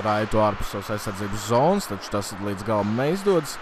Raitu ārpus savas aizsardzības zonas, taču tas līdz galam neizdodas.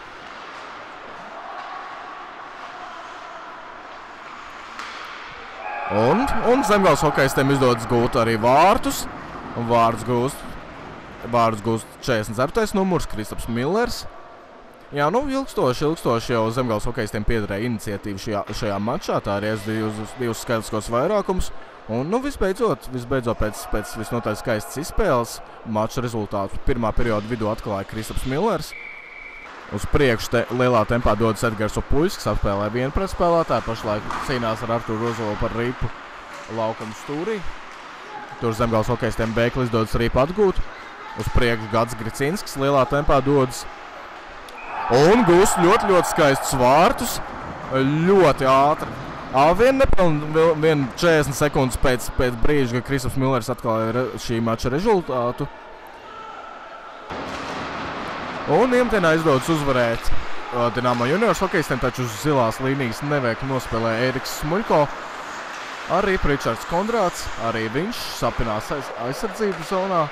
Un Zemgales hokejistiem izdodas gūt arī vārtus. Un vārdus gūst 44. numurs Kristaps Millers. Jā, nu ilgstoši jau Zemgales hokejistiem piederēja iniciatīva šajā mačā. Tā arī divus skaitliskos vairākumus. Un nu visbeidzot pēc visnotaļ skaistas izspēles mača rezultātu pirmā perioda vidū atklāja Kristaps Millers. Uz priekšu lielā tempā dodas Edgars Opuļs, kas apspēlē vienu pretspēlētāju. Pašlaik cīnās ar Arturu Rozolu par ripu laukumu stūrī. Tur Zemgales hokejistiem bēgli izdodas ripu atgūt. Uz priekšu Gads Gricinskis lielā tempā dodas. Un gūst ļoti skaistus vārtus. Ļoti ātri. Vien 40 sekundes pēc brīža, kad Kristaps Millers atklāja šī mača rezultātu. Un Iemtienā izdodas uzvarēt Dinamo juniors hokejistiem, taču uz zilās līnijas neveikli nospēlēja Ēriks Smuļko. Arī Ričards Kondrāts, arī viņš sapinās aizsardzības zonā.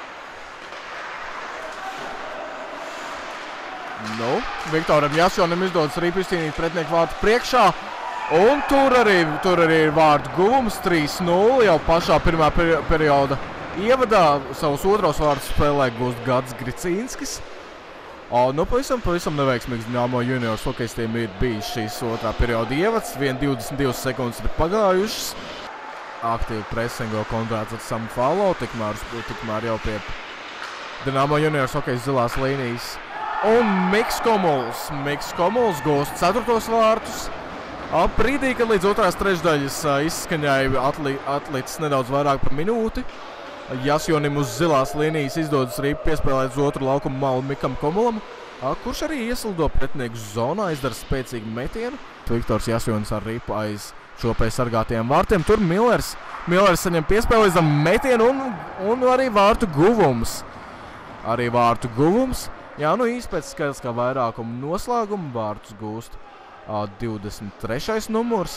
Nu, Viktoram Jasjonim izdodas arī izcīnīt pretinieku vārtu priekšā. Un tur arī ir vārtu guvums 3-0 jau pašā pirmā perioda ievadā. Savus otros vārdus spēlē gūst Gads Gricinskis. Nu, pavisam neveiksmīgs Dinamo juniors hokejistiem ir bijis šīs otrā perioda ievads. 22 sekundes ir pagājušas. Aktīvi presingo Kondrāts ar samu follow, tikmēr jau pie Dinamo juniors hokejas zilās līnijas. Un Miks Komuls gūst 4. vārtus. Brīdī, kad līdz otrās trešdaļas izskaņai atlicis nedaudz vairāk par minūti. Jasjonim uz zilās līnijas izdodas arī piespēlēt uz otru laukumu malu Mikam Komulam, kurš arī ieslido pretinieku zonā, izdara spēcīgu metienu. Viktors Jasjonis ar ripu aiz čopēji sargātajiem vārtiem. Tur Millers saņem piespēlēt metienu un arī vārtu guvums. Jā, nu īsti pēc skaitliskā vairākuma noslēguma vārtus gūst 23. numurs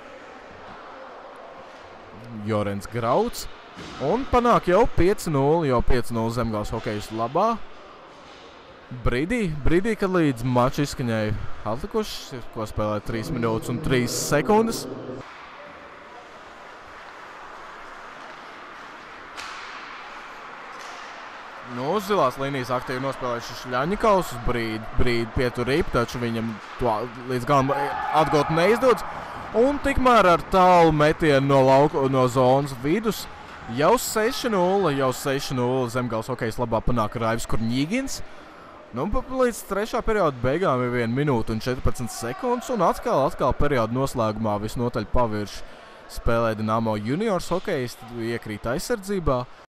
Jorens Grauds. Un panāk jau 5-0 Zemgales hokejistu labā. Brīdī, kad līdz mača izskaņai atlikušas, ir ko spēlēt 3 minūtes un 3 sekundes. Nu, uz zilās līnijas aktīvi nospēlējuši Šļaņikaus, brīdi pietur ripu, taču viņam to līdz galam atgūt neizdodas. Un tikmēr ar tālu metienu no zonas vidus jau 6-0 Zemgales hokejas labā panāk Raivis Kurņīgins. Nu, līdz 3. perioda beigām ir 1 minūte un 14 sekundes, un atkal perioda noslēgumā visnotaļ pavirši spēlē Dinamo juniors hokejisti, iekrīt aizsardzībā.